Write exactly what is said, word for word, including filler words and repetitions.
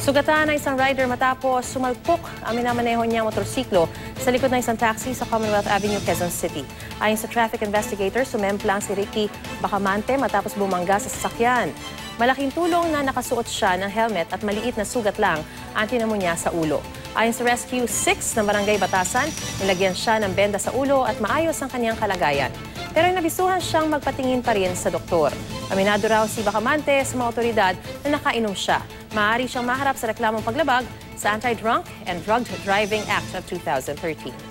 Sugatan na isang rider matapos sumalpok ang minamanehong niyang motorsiklo sa likod ng isang taxi sa Commonwealth Avenue, Quezon City. Ayon sa traffic investigator, sumemplang si Ricky Bacamante matapos bumangga sa sasakyan. Malaking tulong na nakasuot siya ng helmet at maliit na sugat lang ang tinamo niya sa ulo. Ayon sa Rescue six ng Barangay Batasan, nilagyan siya ng benda sa ulo at maayos ang kanyang kalagayan. Pero nabisuhan siyang magpatingin pa rin sa doktor. Aminado raw si Bacamante sa mga otoridad na nakainom siya. Maaari siyang maharap sa reklamong paglabag sa Anti-Drunk and Drug Driving Act of two thousand thirteen.